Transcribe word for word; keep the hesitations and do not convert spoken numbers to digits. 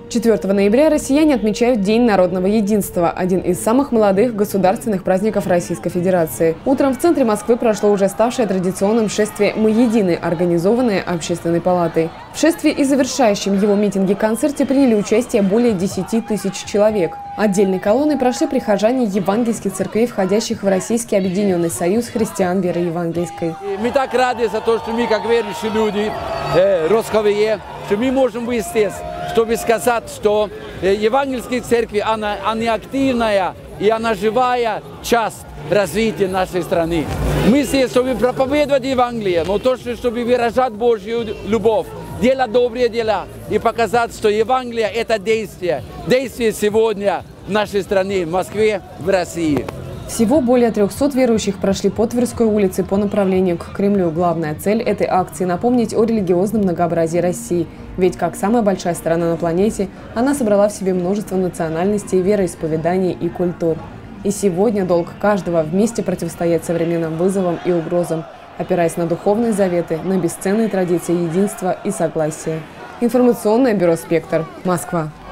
четвёртого ноября россияне отмечают День народного единства – один из самых молодых государственных праздников Российской Федерации. Утром в центре Москвы прошло уже ставшее традиционным шествие «Мы едины», организованное Общественной палатой. В шествии и завершающем его митинге-концерте приняли участие более десяти тысяч человек. Отдельной колонной прошли прихожане евангельских церквей, входящих в Российский объединенный союз христиан веры евангельской. Мы так рады за то, что мы, как верующие люди, э, русские, что мы можем быть здесь, чтобы сказать, что евангельская церковь, она, она активная и она живая часть развития нашей страны. Мы здесь, чтобы проповедовать Евангелие, но тоже, чтобы выражать Божью любовь, делать добрые дела и показать, что Евангелие – это действие. Действие сегодня в нашей стране, в Москве, в России. Всего более трёхсот верующих прошли по Тверской улице по направлению к Кремлю. Главная цель этой акции – напомнить о религиозном многообразии России. Ведь, как самая большая страна на планете, она собрала в себе множество национальностей, вероисповеданий и культур. И сегодня долг каждого вместе противостоять современным вызовам и угрозам, опираясь на духовные заветы, на бесценные традиции единства и согласия. Информационное бюро «Спектр», Москва.